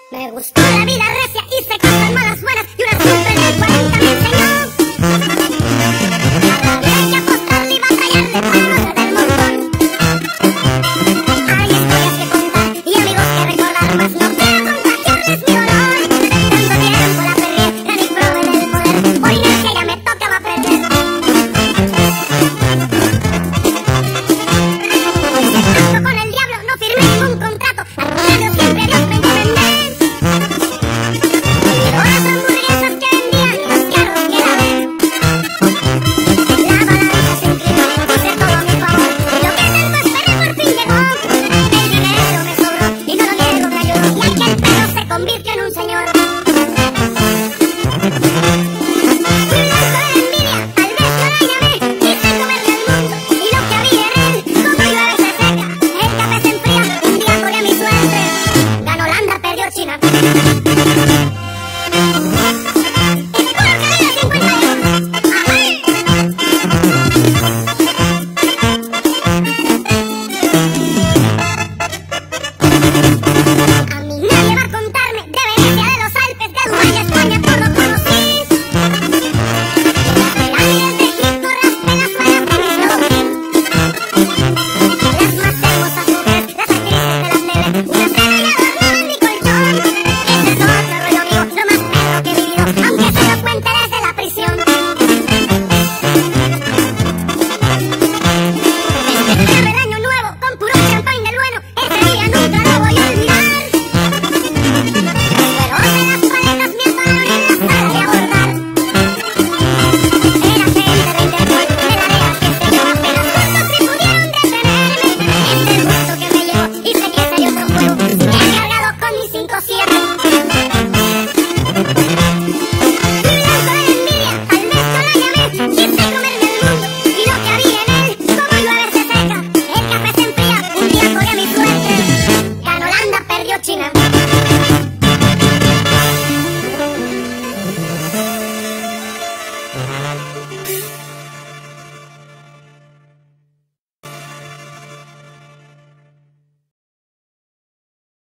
Me gustó la vida recia y se casan malas buenas y una siempre en el 40 me enseñó. A la hay que apostarle y batallarle para no ser del montón. Hay historias que contar y amigos que recordar, mas no quiero contagiarles mi dolor. Tanto tiempo la perré, gran y pro en el poder, por inercia ya me tocaba perder. Pacto con el diablo, no firmé ningún contrato, al contrario siempre Dios me encomendé. Las hamburguesas que vendían, los carros que lavé. La balanza se inclinó, puse todo a mi favor, y lo que tanto esperé por fin llegó. El dinero me sobró, y no lo niego, me ayudó, y aquel perro se convirtió en un señor. Fui blanco de envidia, tal vez yo la llamé, quise comerme el mundo, y lo que había en él, como llueve se seca, el café se enfría, un día corrí a mi suerte, ganó Holanda, perdió China. A mí nadie va a contarme de Venecia, de los Alpes, de Dubái, España, todo conocí. Las pirámides de Egipto, raspé las suelas de mi snorkel. Las más hermosas mujeres, las actrices de la tele, una estrella adornó mi colchón. Ese es otro rollo mío, lo más perro que he vivido, aunque se lo cuente desde la prisión. Festejar el año nuevo con puro champán del bueno, ese día nunca lo voy a olvidar. Los vuelos de las paletas me asonaron en la sala de abordar. Era gente de Interpol, de la DEA, qué sé yo, apenas juntos se pudieron detenerme. Entre el gusto que me llevó y sé que sería otro juego, me he cargado con mis 5-7. Fui blanco de envidia, tal vez yo la llamé, quise comerme el mundo, y lo que había en él, como llueve se seca, el café se enfría, un día corrí a mi suerte, ganó Holanda, perdió China.